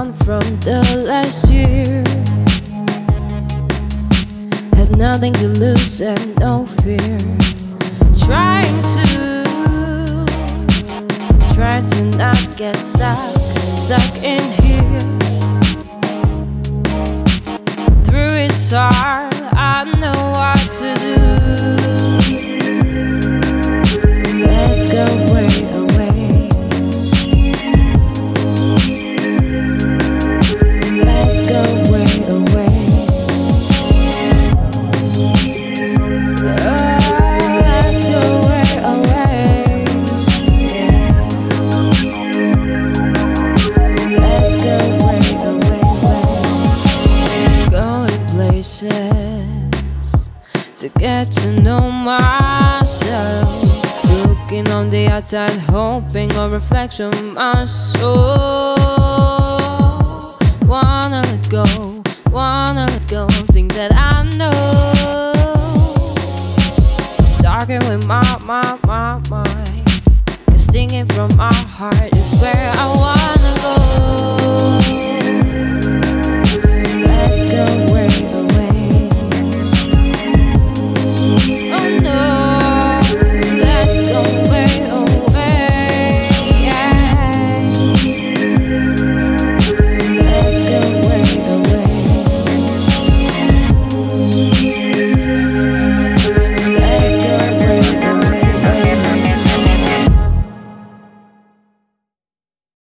on from the last year. Have nothing to lose and no fear. Trying to not get stuck in here. Through it's hard, I know what to do. Let's go way away. Let's go way away. Let's go way away. Yeah. Let's go way away. Going places to get to know myself. Looking on the outside, hoping a reflection of my soul. Wanna let go of things that I know. Just arguing with my mind, 'cause singing from my heart is where